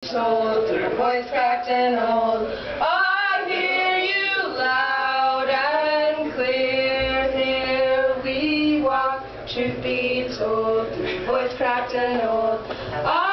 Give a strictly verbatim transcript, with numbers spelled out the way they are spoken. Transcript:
told through voice cracked and old. I hear you loud and clear. Here we walk, truth be told, through voice cracked and old. I